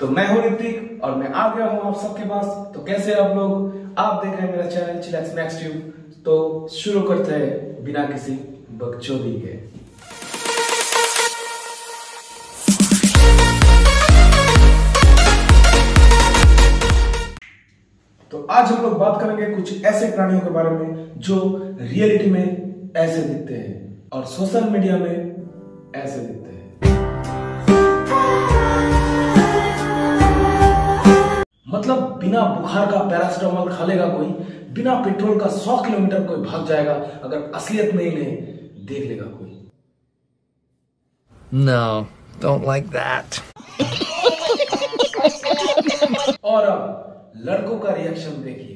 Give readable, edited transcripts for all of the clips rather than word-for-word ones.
तो मैं हूं ऋतिक और मैं आ गया हूं आप सबके पास। तो कैसे आप लोग, आप देख रहे हैं मेरा चैनल चिलैक्स मैक्स ट्यूब। तो शुरू करते हैं बिना किसी बकचोदी के। तो आज हम लोग बात करेंगे कुछ ऐसे प्राणियों के बारे में जो रियलिटी में ऐसे दिखते हैं और सोशल मीडिया में ऐसे दिखते हैं। मतलब बिना बुखार का पैरासिटामोल खा लेगा कोई, बिना पेट्रोल का 100 किलोमीटर कोई भाग जाएगा अगर असलियत में इन्हें देख लेगा कोई। No, don't like that. और अब लड़कों का रिएक्शन देखिए।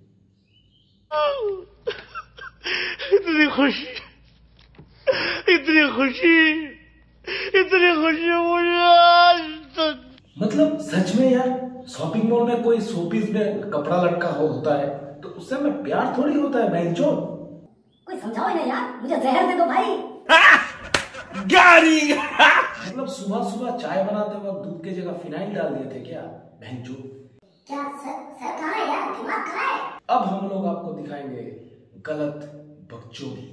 इतनी खुशी, इतनी खुशी, इतनी खुशी मुझे आज तक। मतलब सच में यार, शॉपिंग मॉल में कोई शोपीस में कपड़ा लटका होता है तो उससे में प्यार थोड़ी होता है बहनचोद। कोई समझाओ ना यार, मुझे जहर दे दो भाई। गाड़ी। मतलब सुबह सुबह चाय बनाते वक्त दूध की जगह फिनाइल डाल दिए थे क्या बहनचोद? क्या सर कहाँ है यार, दिमाग कहाँ है? अब हम लोग आपको दिखाएंगे गलत बकचोदी।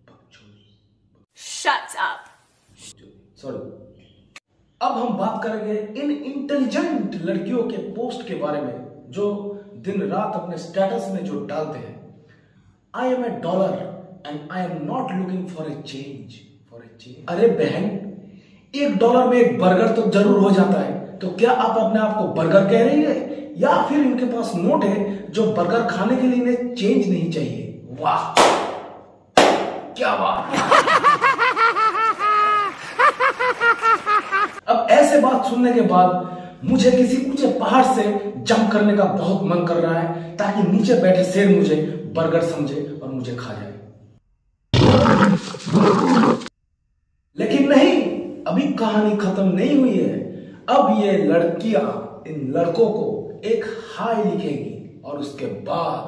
Shut up. सॉरी। अब हम बात करेंगे इन इंटेलिजेंट लड़कियों के पोस्ट के बारे में जो दिन रात अपने स्टेटस में जो डालते हैं। I am a dollar and I am not looking for a change. अरे बहन, $1 में एक बर्गर तो जरूर हो जाता है, तो क्या आप अपने आप को बर्गर कह रही है या फिर इनके पास नोट है जो बर्गर खाने के लिए इन्हें चेंज नहीं चाहिए? वाह क्या बात। अब ऐसे बात सुनने के बाद मुझे किसी ऊंचे पहाड़ से जंप करने का बहुत मन कर रहा है ताकि नीचे बैठे शेर मुझे बर्गर समझे और मुझे खा जाए। लेकिन नहीं, अभी कहानी खत्म नहीं हुई है। अब ये लड़कियां इन लड़कों को एक हाय लिखेगी और उसके बाद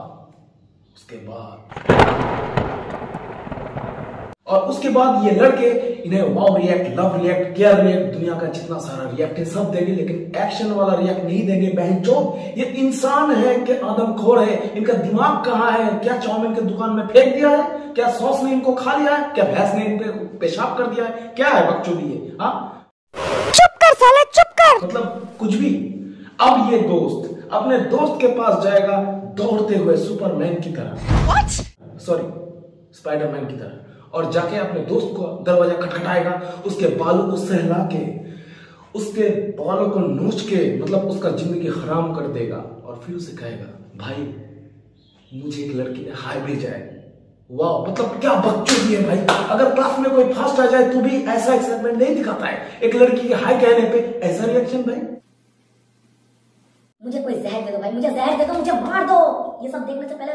ये लड़के इन्हें wow react, love react, care react, दुनिया का जितना सारा रिएक्ट है सब देंगे, लेकिन एक्शन वाला रिएक्ट नहीं देंगे बहनचोद। ये इंसान है कि आदमखोर है? इनका दिमाग कहाँ है? क्या चाउमीन के दुकान में फेंक दिया है? क्या सॉस ने इनको खा लिया है? क्या भैंस ने इन पे पेशाब कर दिया है? क्या है बकचोदी ये? हाँ चुप कर साले, चुप कर। मतलब कुछ भी। अब ये दोस्त अपने दोस्त के पास जाएगा दौड़ते हुए सुपरमैन की तरह, सॉरी स्पाइडरमैन की तरह, और जाके अपने दोस्त को दरवाजा खटखटाएगा, उसके बालों को सहला के, उसके बालों को नोच के, मतलब उसका जिंदगी हराम कर देगा और फिर उसे कहेगा भाई मुझे एक लड़की ने हाय भेजा है। वाह, मतलब क्या बकचोदी है भाई। अगर क्लास में कोई फास्ट आ जाए तो भी ऐसा एक्साइटमेंट नहीं दिखाता है, एक लड़की के हाय कहने पे ऐसा रिएक्शन भाई। मुझे कोई जहर दे दो भाई, मुझे जहर दे दो, मुझे मार दो। ये सब देखने से पहले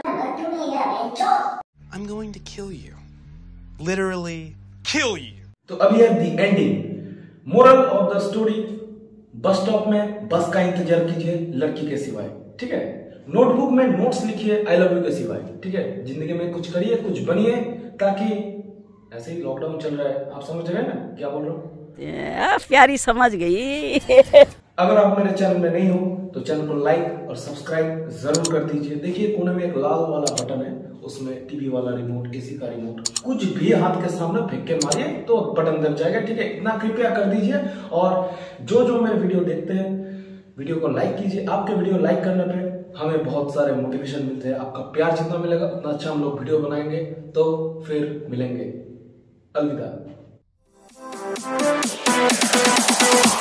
I'm going to kill you. Literally kill you. तो अभी है the ending. Moral of the story, bus stop में बस का इंतजार कीजिए लड़की के सिवाय, ठीक है? नोटबुक में नोट्स लिखिए आई लव यू के सिवाय, ठीक है? जिंदगी में कुछ करिए, कुछ बनिए, ताकि ऐसे ही लॉकडाउन चल रहा है, आप समझ रहे हैं ना क्या बोल रहा हूँ? प्यारी समझ गई। अगर आप मेरे चैनल में नहीं हो तो चैनल को लाइक और सब्सक्राइब जरूर कर दीजिए। देखिए कोने में एक लाल वाला बटन है, उसमें टीवी वाला रिमोट, एसी का रिमोट, कुछ भी हाथ के सामने फेंक के मारिए तो बटन दब जाएगा, ठीक है? इतना कृपया कर दीजिए। और जो मेरे वीडियो देखते हैं, वीडियो को लाइक कीजिए। आपके वीडियो लाइक करने पे हमें बहुत सारे मोटिवेशन मिलते हैं। आपका प्यार जितना मिलेगा उतना अच्छा हम लोग वीडियो बनाएंगे। तो फिर मिलेंगे, अलविदा।